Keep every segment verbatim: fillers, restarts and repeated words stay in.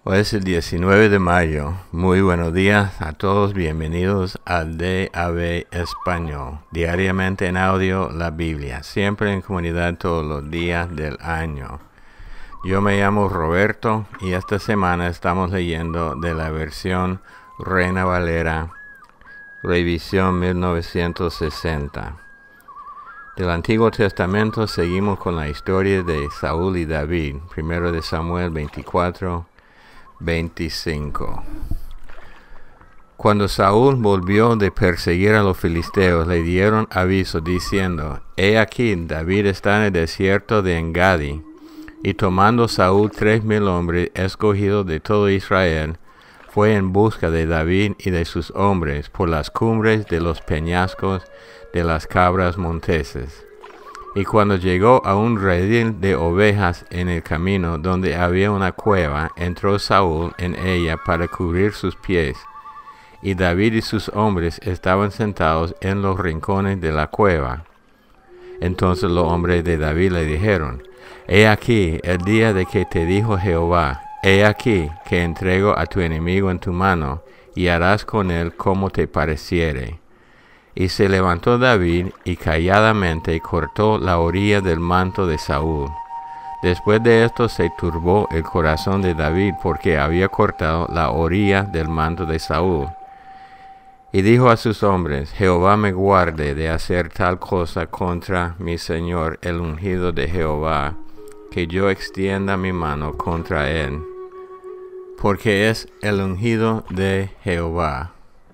Hoy es el diecinueve de mayo. Muy buenos días a todos. Bienvenidos al D A B Español. Diariamente en audio la Biblia. Siempre en comunidad todos los días del año. Yo me llamo Roberto y esta semana estamos leyendo de la versión Reina Valera, revisión mil novecientos sesenta. Del Antiguo Testamento seguimos con la historia de Saúl y David. Primero de Samuel veinticuatro, veinticinco. Cuando Saúl volvió de perseguir a los filisteos, le dieron aviso diciendo: He aquí, David está en el desierto de Engadi. Y tomando Saúl tres mil hombres escogidos de todo Israel, fue en busca de David y de sus hombres por las cumbres de los peñascos de las cabras monteses. Y cuando llegó a un redil de ovejas en el camino donde había una cueva, entró Saúl en ella para cubrir sus pies. Y David y sus hombres estaban sentados en los rincones de la cueva. Entonces los hombres de David le dijeron: He aquí el día de que te dijo Jehová: He aquí que entrego a tu enemigo en tu mano, y harás con él como te pareciere. Y se levantó David y calladamente cortó la orilla del manto de Saúl. Después de esto se turbó el corazón de David porque había cortado la orilla del manto de Saúl. Y dijo a sus hombres: Jehová me guarde de hacer tal cosa contra mi señor el ungido de Jehová, que yo extienda mi mano contra él, porque es el ungido de Jehová.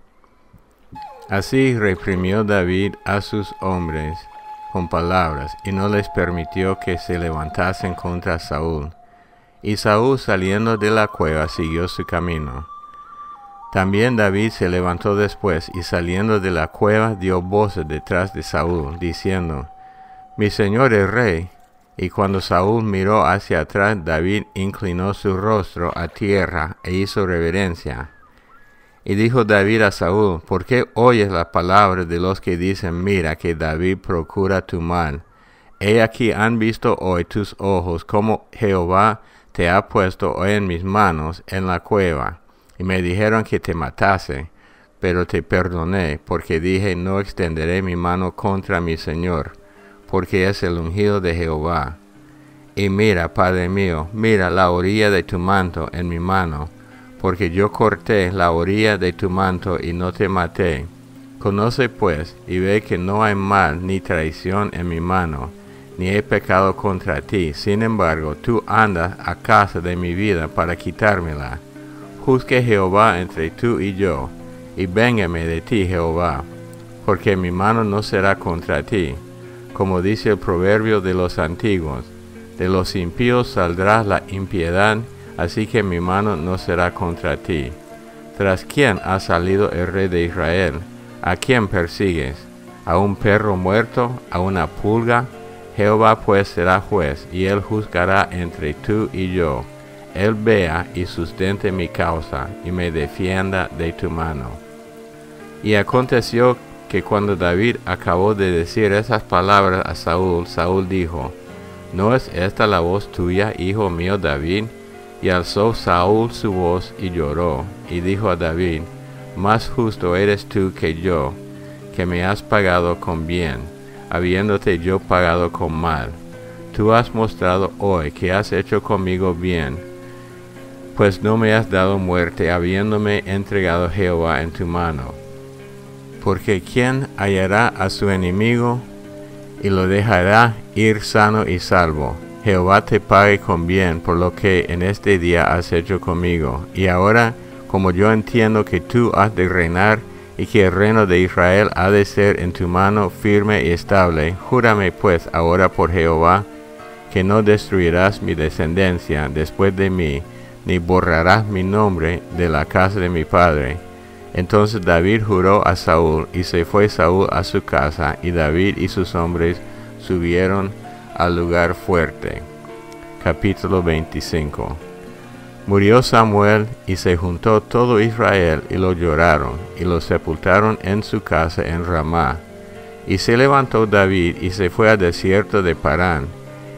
Así reprimió David a sus hombres con palabras, y no les permitió que se levantasen contra Saúl. Y Saúl, saliendo de la cueva, siguió su camino. También David se levantó después, y saliendo de la cueva dio voces detrás de Saúl, diciendo: Mi señor el rey. Y cuando Saúl miró hacia atrás, David inclinó su rostro a tierra e hizo reverencia. Y dijo David a Saúl: ¿Por qué oyes la palabra de los que dicen: Mira que David procura tu mal? He aquí han visto hoy tus ojos cómo Jehová te ha puesto hoy en mis manos en la cueva. Y me dijeron que te matase, pero te perdoné, porque dije: No extenderé mi mano contra mi señor, porque es el ungido de Jehová. Y mira, Padre mío, mira la orilla de tu manto en mi mano, porque yo corté la orilla de tu manto y no te maté. Conoce pues, y ve que no hay mal ni traición en mi mano, ni he pecado contra ti. Sin embargo, tú andas a casa de mi vida para quitármela. Juzgue Jehová entre tú y yo, y véngame de ti, Jehová, porque mi mano no será contra ti. Como dice el proverbio de los antiguos: de los impíos saldrá la impiedad, así que mi mano no será contra ti. ¿Tras quién ha salido el rey de Israel? ¿A quién persigues? ¿A un perro muerto? ¿A una pulga? Jehová pues será juez, y él juzgará entre tú y yo. Él vea y sustente mi causa, y me defienda de tu mano. Y aconteció que cuando David acabó de decir esas palabras a Saúl, Saúl dijo: ¿No es esta la voz tuya, hijo mío David? Y alzó Saúl su voz y lloró, y dijo a David: Más justo eres tú que yo, que me has pagado con bien, habiéndote yo pagado con mal. Tú has mostrado hoy que has hecho conmigo bien, pues no me has dado muerte, habiéndome entregado Jehová en tu mano. Porque ¿quién hallará a su enemigo y lo dejará ir sano y salvo? Jehová te pague con bien por lo que en este día has hecho conmigo. Y ahora, como yo entiendo que tú has de reinar, y que el reino de Israel ha de ser en tu mano firme y estable, júrame pues ahora por Jehová, que no destruirás mi descendencia después de mí, ni borrarás mi nombre de la casa de mi padre. Entonces David juró a Saúl, y se fue Saúl a su casa, y David y sus hombres subieron al lugar fuerte. Capítulo veinticinco. Murió Samuel, y se juntó todo Israel, y lo lloraron, y lo sepultaron en su casa en Ramá. Y se levantó David, y se fue al desierto de Parán.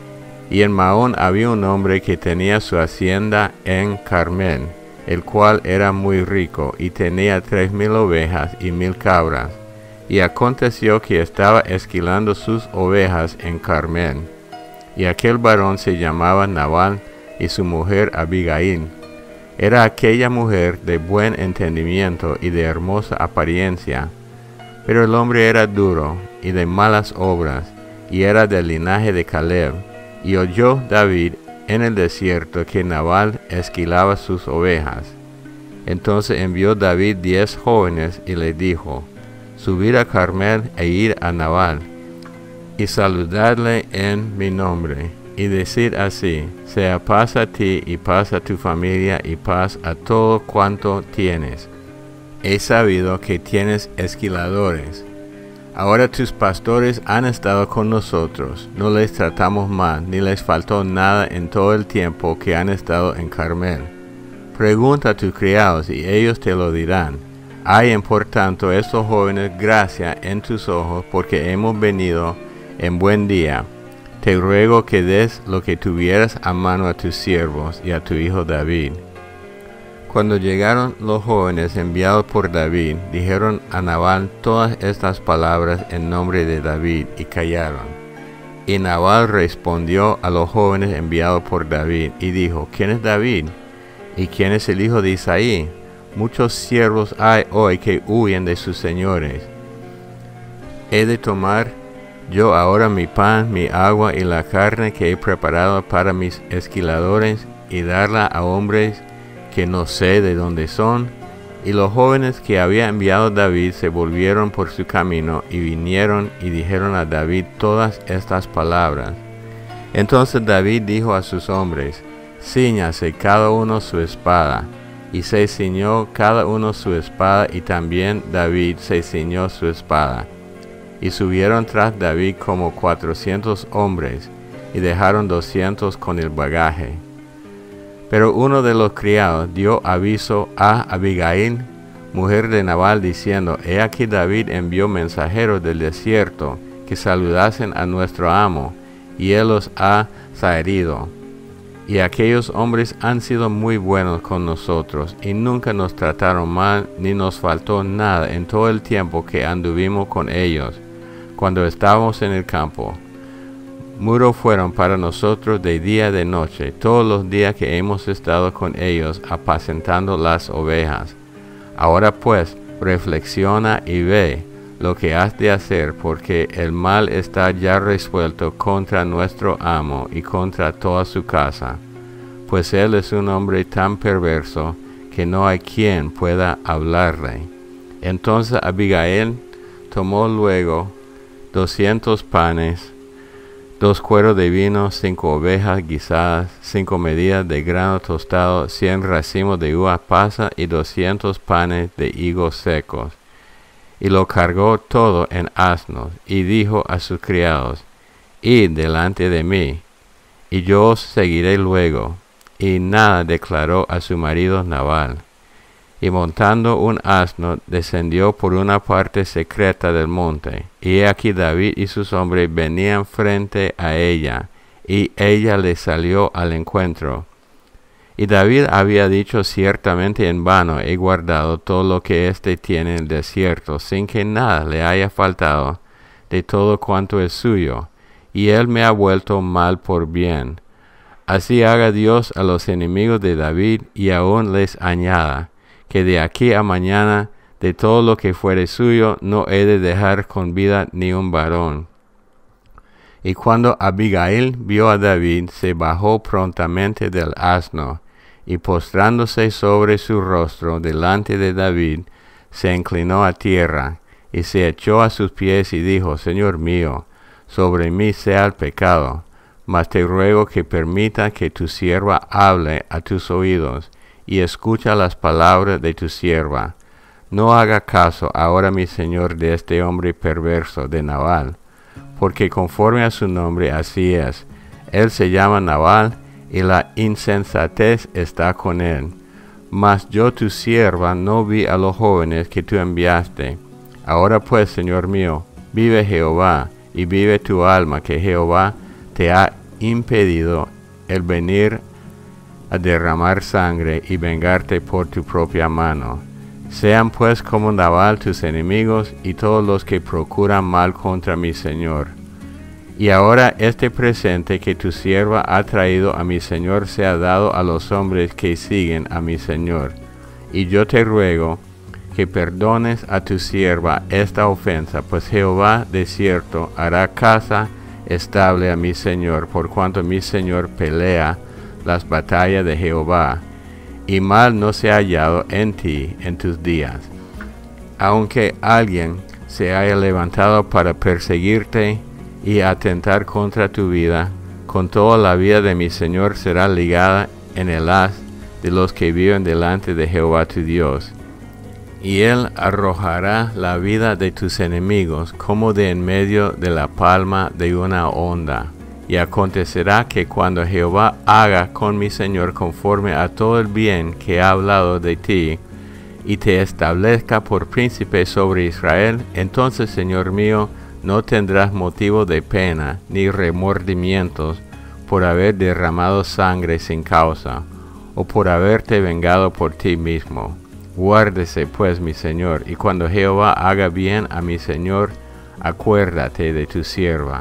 Y en Maón había un hombre que tenía su hacienda en Carmel, el cual era muy rico, y tenía tres mil ovejas y mil cabras. Y aconteció que estaba esquilando sus ovejas en Carmel. Y aquel varón se llamaba Nabal, y su mujer Abigail. Era aquella mujer de buen entendimiento y de hermosa apariencia. Pero el hombre era duro y de malas obras, y era del linaje de Caleb. Y oyó David en el desierto que Nabal esquilaba sus ovejas. Entonces envió David diez jóvenes y le dijo: subid a Carmel e ir a Nabal, y saludadle en mi nombre, y decid así: sea paz a ti, y paz a tu familia, y paz a todo cuanto tienes. He sabido que tienes esquiladores. Ahora tus pastores han estado con nosotros, no les tratamos mal, ni les faltó nada en todo el tiempo que han estado en Carmel. Pregunta a tus criados, y ellos te lo dirán. Hay en por tanto estos jóvenes gracia en tus ojos, porque hemos venido en buen día. Te ruego que des lo que tuvieras a mano a tus siervos y a tu hijo David. Cuando llegaron los jóvenes enviados por David, dijeron a Nabal todas estas palabras en nombre de David, y callaron. Y Nabal respondió a los jóvenes enviados por David, y dijo: ¿quién es David? ¿Y quién es el hijo de Isaí? Muchos siervos hay hoy que huyen de sus señores. ¿He de tomar yo ahora mi pan, mi agua y la carne que he preparado para mis esquiladores, y darla a hombres que no sé de dónde son? Y los jóvenes que había enviado David se volvieron por su camino, y vinieron y dijeron a David todas estas palabras. Entonces David dijo a sus hombres: cíñase cada uno su espada. Y se ciñó cada uno su espada, y también David se ciñó su espada. Y subieron tras David como cuatrocientos hombres, y dejaron doscientos con el bagaje. Pero uno de los criados dio aviso a Abigail, mujer de Nabal, diciendo: he aquí David envió mensajeros del desierto, que saludasen a nuestro amo, y él los ha zaherido. Y aquellos hombres han sido muy buenos con nosotros, y nunca nos trataron mal, ni nos faltó nada en todo el tiempo que anduvimos con ellos, cuando estábamos en el campo. Muro fueron para nosotros de día y de noche, todos los días que hemos estado con ellos apacentando las ovejas. Ahora pues, reflexiona y ve lo que has de hacer, porque el mal está ya resuelto contra nuestro amo y contra toda su casa, pues él es un hombre tan perverso que no hay quien pueda hablarle. Entonces Abigail tomó luego doscientos panes, dos cueros de vino, cinco ovejas guisadas, cinco medidas de grano tostado, cien racimos de uva pasa y doscientos panes de higos secos. Y lo cargó todo en asnos, y dijo a sus criados: id delante de mí, y yo os seguiré luego. Y nada declaró a su marido Nabal. Y montando un asno, descendió por una parte secreta del monte. Y he aquí David y sus hombres venían frente a ella, y ella le salió al encuentro. Y David había dicho: ciertamente en vano he guardado todo lo que éste tiene en el desierto, sin que nada le haya faltado de todo cuanto es suyo, y él me ha vuelto mal por bien. Así haga Dios a los enemigos de David, y aún les añada, que de aquí a mañana de todo lo que fuere suyo no he de dejar con vida ni un varón. Y cuando Abigail vio a David, se bajó prontamente del asno, y postrándose sobre su rostro delante de David, se inclinó a tierra, y se echó a sus pies y dijo: Señor mío, sobre mí sea el pecado, mas te ruego que permita que tu sierva hable a tus oídos, y escucha las palabras de tu sierva. No haga caso ahora mi señor de este hombre perverso de Nabal, porque conforme a su nombre así es. Él se llama Nabal, y la insensatez está con él. Mas yo tu sierva no vi a los jóvenes que tú enviaste. Ahora pues, señor mío, vive Jehová, y vive tu alma, que Jehová te ha impedido el venir a derramar sangre y vengarte por tu propia mano. Sean pues como Nabal tus enemigos y todos los que procuran mal contra mi señor. Y ahora este presente que tu sierva ha traído a mi señor sea dado a los hombres que siguen a mi señor. Y yo te ruego que perdones a tu sierva esta ofensa, pues Jehová de cierto hará casa estable a mi señor, por cuanto mi señor pelea las batallas de Jehová, y mal no se ha hallado en ti en tus días. Aunque alguien se haya levantado para perseguirte y atentar contra tu vida, con toda la vida de mi señor será ligada en el haz de los que viven delante de Jehová tu Dios. Y él arrojará la vida de tus enemigos como de en medio de la palma de una onda. Y acontecerá que cuando Jehová haga con mi señor conforme a todo el bien que ha hablado de ti, y te establezca por príncipe sobre Israel, entonces, Señor mío, no tendrás motivo de pena ni remordimientos por haber derramado sangre sin causa, o por haberte vengado por ti mismo. Guárdese pues mi señor, y cuando Jehová haga bien a mi señor, acuérdate de tu sierva.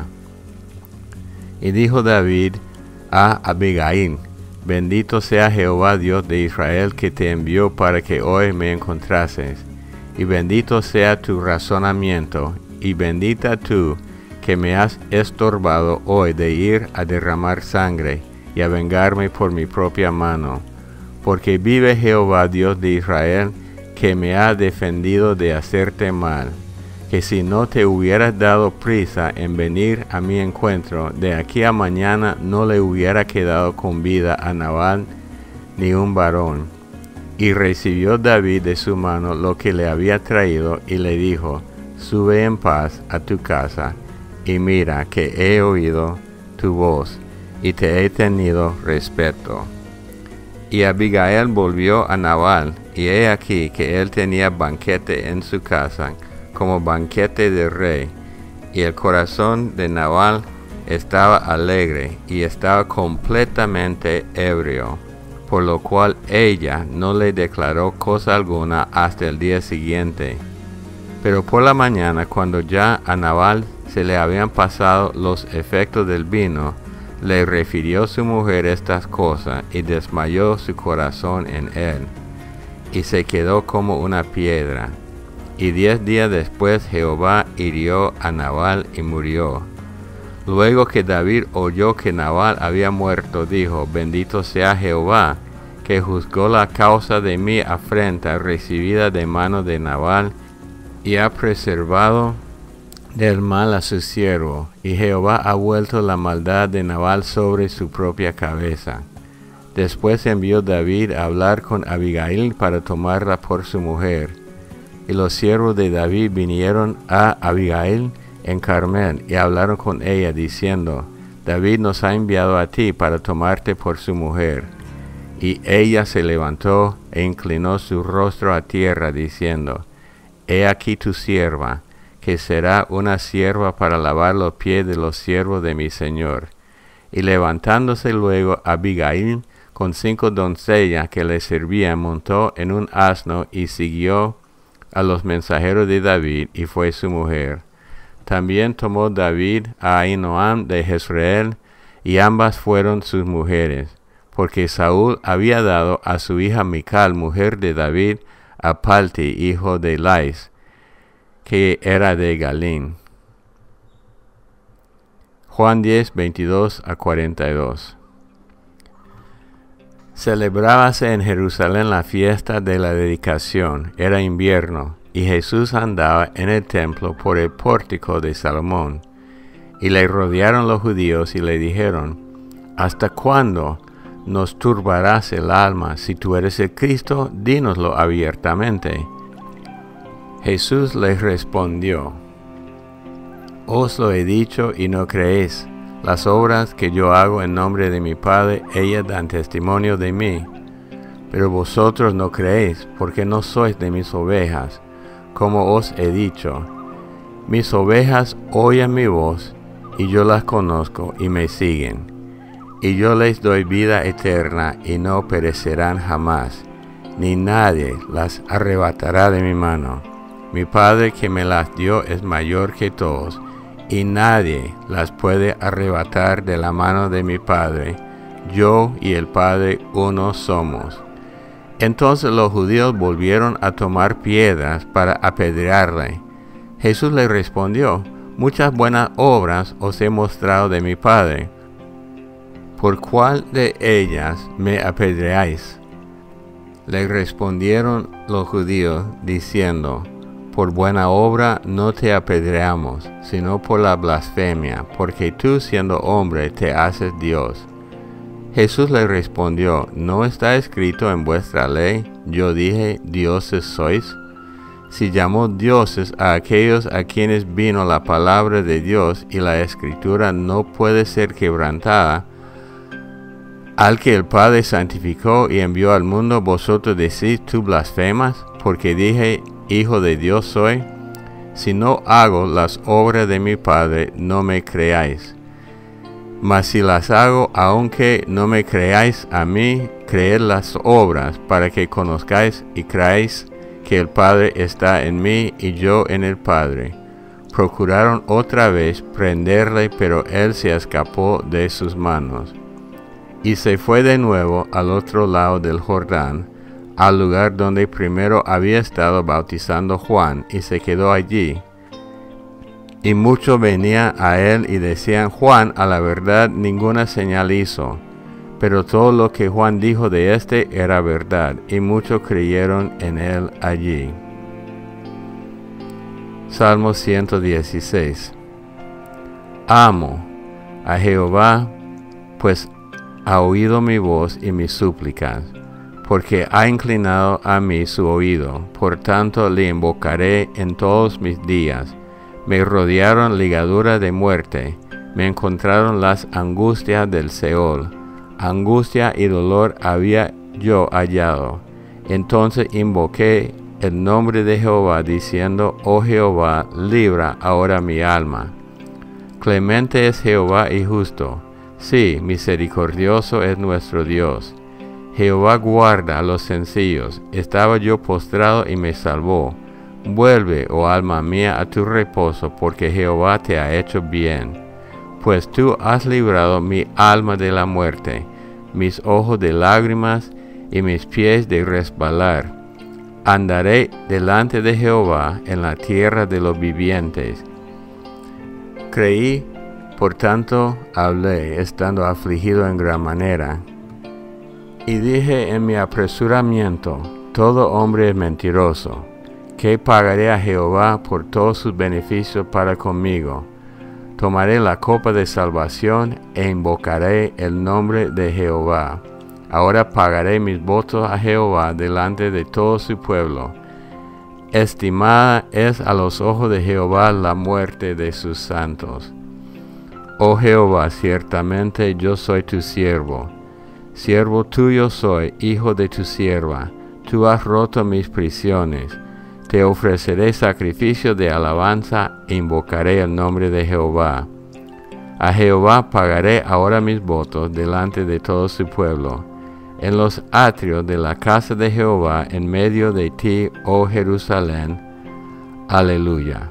Y dijo David a Abigail: Bendito sea Jehová Dios de Israel, que te envió para que hoy me encontrases, y bendito sea tu razonamiento, y bendita tú que me has estorbado hoy de ir a derramar sangre y a vengarme por mi propia mano. Porque vive Jehová Dios de Israel, que me ha defendido de hacerte mal, que si no te hubieras dado prisa en venir a mi encuentro, de aquí a mañana no le hubiera quedado con vida a Nabal ni un varón. Y recibió David de su mano lo que le había traído, y le dijo: Sube en paz a tu casa, y mira que he oído tu voz, y te he tenido respeto. Y Abigail volvió a Nabal, y he aquí que él tenía banquete en su casa, como banquete de rey, y el corazón de Nabal estaba alegre, y estaba completamente ebrio, por lo cual ella no le declaró cosa alguna hasta el día siguiente. Pero por la mañana, cuando ya a Nabal se le habían pasado los efectos del vino, le refirió su mujer estas cosas, y desmayó su corazón en él, y se quedó como una piedra. Y diez días después Jehová hirió a Nabal y murió. Luego que David oyó que Nabal había muerto, dijo: Bendito sea Jehová, que juzgó la causa de mi afrenta recibida de mano de Nabal, y ha preservado del mal a su siervo, y Jehová ha vuelto la maldad de Nabal sobre su propia cabeza. Después envió David a hablar con Abigail para tomarla por su mujer. Y los siervos de David vinieron a Abigail en Carmel, y hablaron con ella, diciendo: David nos ha enviado a ti para tomarte por su mujer. Y ella se levantó e inclinó su rostro a tierra, diciendo: He aquí tu sierva, que será una sierva para lavar los pies de los siervos de mi señor. Y levantándose luego Abigail con cinco doncellas que le servían, montó en un asno y siguió a los mensajeros de David, y fue su mujer. También tomó David a Ahinoam de Jezreel, y ambas fueron sus mujeres, porque Saúl había dado a su hija Mical, mujer de David, a Palti, hijo de Lais, que era de Galín. Juan diez, veintidós a cuarenta y dos. Celebrábase en Jerusalén la fiesta de la dedicación. Era invierno, y Jesús andaba en el templo por el pórtico de Salomón. Y le rodearon los judíos y le dijeron: ¿Hasta cuándo nos turbarás el alma? Si tú eres el Cristo, dínoslo abiertamente. Jesús les respondió: Os lo he dicho y no creéis. Las obras que yo hago en nombre de mi Padre, ellas dan testimonio de mí. Pero vosotros no creéis, porque no sois de mis ovejas, como os he dicho. Mis ovejas oyen mi voz, y yo las conozco y me siguen. y yo les doy vida eterna, y no perecerán jamás, ni nadie las arrebatará de mi mano. Mi Padre que me las dio es mayor que todos, y nadie las puede arrebatar de la mano de mi Padre. Yo y el Padre uno somos. Entonces los judíos volvieron a tomar piedras para apedrearle. Jesús le respondió: muchas buenas obras os he mostrado de mi Padre. ¿Por cuál de ellas me apedreáis? Le respondieron los judíos, diciendo: por buena obra no te apedreamos, sino por la blasfemia, porque tú, siendo hombre, te haces Dios. Jesús le respondió: ¿no está escrito en vuestra ley, yo dije, dioses sois? Si llamó dioses a aquellos a quienes vino la palabra de Dios, y la Escritura no puede ser quebrantada, al que el Padre santificó y envió al mundo, vosotros decís: tú blasfemas, porque dije, Hijo de Dios soy. Si no hago las obras de mi Padre, no me creáis. Mas si las hago, aunque no me creáis a mí, creed las obras, para que conozcáis y creáis que el Padre está en mí y yo en el Padre. Procuraron otra vez prenderle, pero él se escapó de sus manos. Y se fue de nuevo al otro lado del Jordán, al lugar donde primero había estado bautizando Juan, y se quedó allí. Y muchos venían a él y decían: Juan, a la verdad, ninguna señal hizo, pero todo lo que Juan dijo de éste era verdad, y muchos creyeron en él allí. Salmo ciento dieciséis. Amo a Jehová, pues ha oído mi voz y mis súplicas, porque ha inclinado a mí su oído. Por tanto le invocaré en todos mis días. Me rodearon ligaduras de muerte, me encontraron las angustias del Seol. Angustia y dolor había yo hallado. Entonces invoqué el nombre de Jehová, diciendo: oh Jehová, libra ahora mi alma. Clemente es Jehová y justo, sí, misericordioso es nuestro Dios. Jehová guarda a los sencillos. Estaba yo postrado y me salvó. Vuelve, oh alma mía, a tu reposo, porque Jehová te ha hecho bien. Pues tú has librado mi alma de la muerte, mis ojos de lágrimas y mis pies de resbalar. Andaré delante de Jehová en la tierra de los vivientes. Creí, por tanto hablé, estando afligido en gran manera. Y dije en mi apresuramiento: todo hombre es mentiroso. ¿Qué pagaré a Jehová por todos sus beneficios para conmigo? Tomaré la copa de salvación e invocaré el nombre de Jehová. Ahora pagaré mis votos a Jehová delante de todo su pueblo. Estimada es a los ojos de Jehová la muerte de sus santos. Oh Jehová, ciertamente yo soy tu siervo. Siervo tuyo soy, hijo de tu sierva. Tú has roto mis prisiones. Te ofreceré sacrificio de alabanza e invocaré el nombre de Jehová. A Jehová pagaré ahora mis votos delante de todo su pueblo, en los atrios de la casa de Jehová, en medio de ti, oh Jerusalén. Aleluya.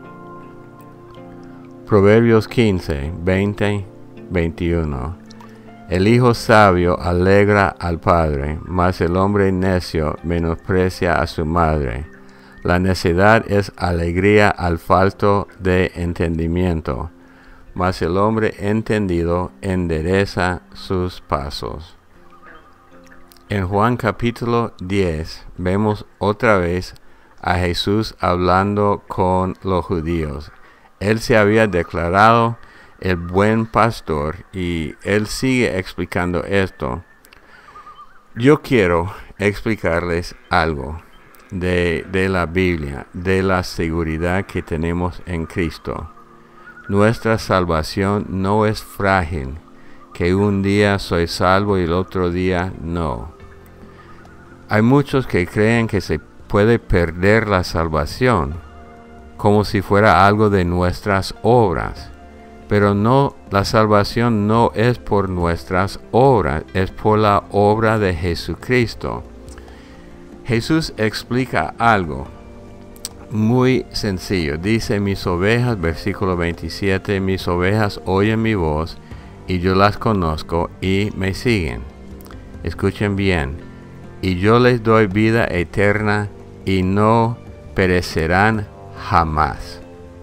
Proverbios quince, veinte, veintiuno. El hijo sabio alegra al padre, mas el hombre necio menosprecia a su madre. La necedad es alegría al falto de entendimiento, mas el hombre entendido endereza sus pasos. En Juan capítulo diez vemos otra vez a Jesús hablando con los judíos. Él se había declarado el buen pastor y él sigue explicando esto. Yo quiero explicarles algo de, de la Biblia, de la seguridad que tenemos en Cristo. Nuestra salvación no es frágil, que un día soy salvo y el otro día no. Hay muchos que creen que se puede perder la salvación, como si fuera algo de nuestras obras. Pero no, la salvación no es por nuestras obras, es por la obra de Jesucristo. Jesús explica algo muy sencillo. Dice, mis ovejas, versículo veintisiete, mis ovejas oyen mi voz y yo las conozco y me siguen. Escuchen bien. Y yo les doy vida eterna y no perecerán jamás.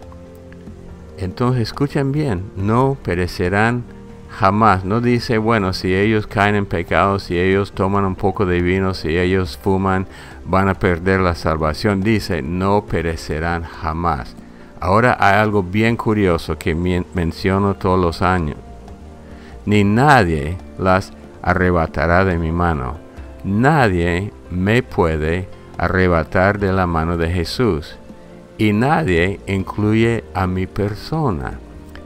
Entonces escuchen bien, no perecerán jamás. No dice, bueno, si ellos caen en pecado, si ellos toman un poco de vino, si ellos fuman, van a perder la salvación. Dice, no perecerán jamás. Ahora hay algo bien curioso que men- menciono todos los años. Ni nadie las arrebatará de mi mano. Nadie me puede arrebatar de la mano de Jesús. Y nadie incluye a mi persona.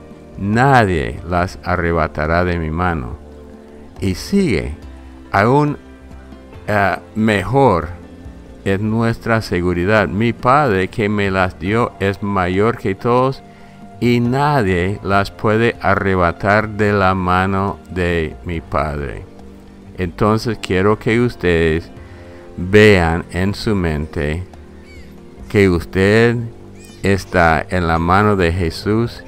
Nadie las arrebatará de mi mano. Y sigue, aún uh, mejor es nuestra seguridad. Mi Padre que me las dio es mayor que todos y nadie las puede arrebatar de la mano de mi Padre. Entonces quiero que ustedes vean en su mente que usted está en la mano de Jesús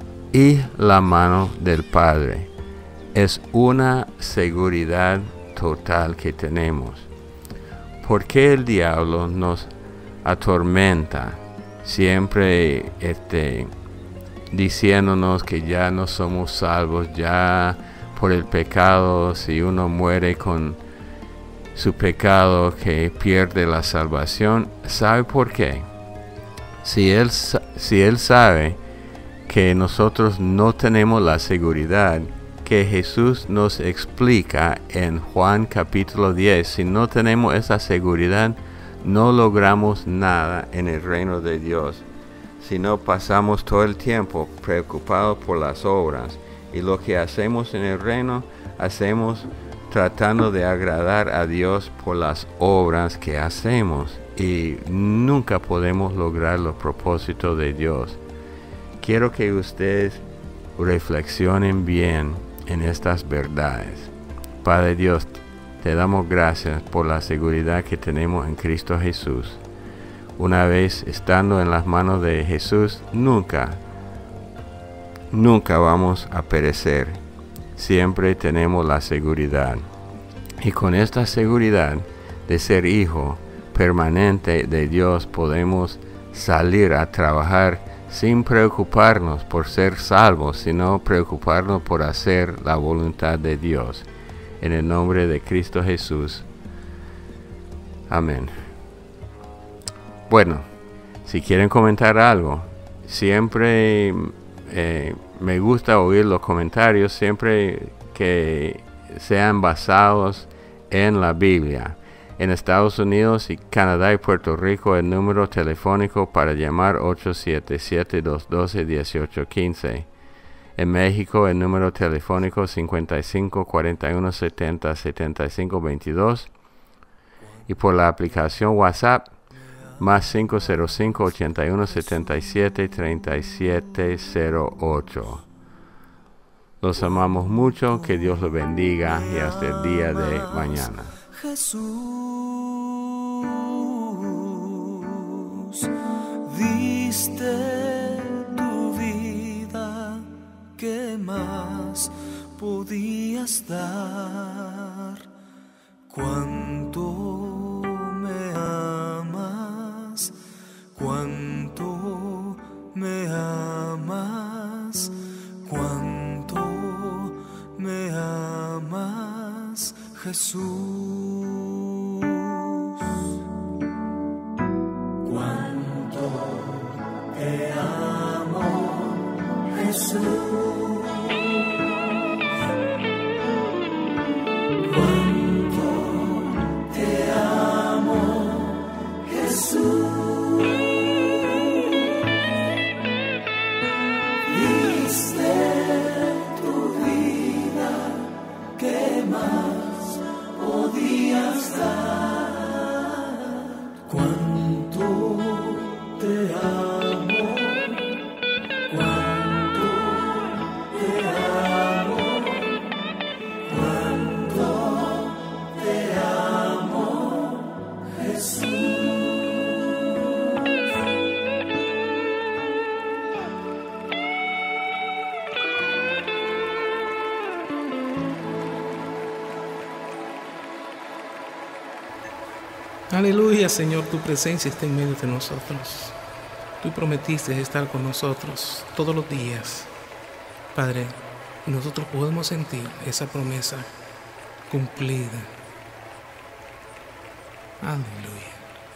y la mano del Padre. Es una seguridad total que tenemos. ¿Por qué el diablo nos atormenta siempre este, diciéndonos que ya no somos salvos, ya por el pecado, si uno muere con su pecado, que pierde la salvación? ¿Sabe por qué? Si él, si él sabe que nosotros no tenemos la seguridad que Jesús nos explica en Juan capítulo diez, si no tenemos esa seguridad, no logramos nada en el reino de Dios. Si no, pasamos todo el tiempo preocupados por las obras, y lo que hacemos en el reino, hacemos tratando de agradar a Dios por las obras que hacemos, y nunca podemos lograr los propósitos de Dios. Quiero que ustedes reflexionen bien en estas verdades. Padre Dios, te damos gracias por la seguridad que tenemos en Cristo Jesús. Una vez estando en las manos de Jesús, nunca, nunca vamos a perecer. Siempre tenemos la seguridad. Y con esta seguridad de ser hijo permanente de Dios, podemos salir a trabajar sin preocuparnos por ser salvos, sino preocuparnos por hacer la voluntad de Dios. En el nombre de Cristo Jesús. Amén. Bueno, si quieren comentar algo, siempre eh, me gusta oír los comentarios, siempre que sean basados en la Biblia. En Estados Unidos y Canadá y Puerto Rico, el número telefónico para llamar ocho siete siete, dos uno dos, uno ocho uno cinco. En México, el número telefónico cincuenta y cinco, cuarenta y uno, setenta, setenta y cinco, veintidós. Y por la aplicación WhatsApp, más cinco cero cinco, ochenta y uno, setenta y siete, treinta y siete cero ocho. Los amamos mucho, que Dios los bendiga y hasta el día de mañana. Jesús, diste tu vida, ¿qué más podías dar? Cuánto me amas, cuánto me amas, cuánto me amas, Jesús. Cuánto te amo, Jesús. Aleluya, Señor, tu presencia está en medio de nosotros. Tú prometiste estar con nosotros todos los días, Padre, y nosotros podemos sentir esa promesa cumplida. Aleluya.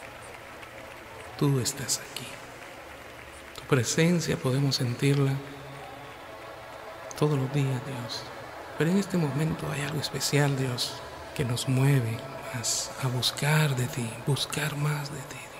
Tú estás aquí. Tu presencia podemos sentirla todos los días, Dios. Pero en este momento hay algo especial, Dios, que nos mueve más a buscar de ti, buscar más de ti,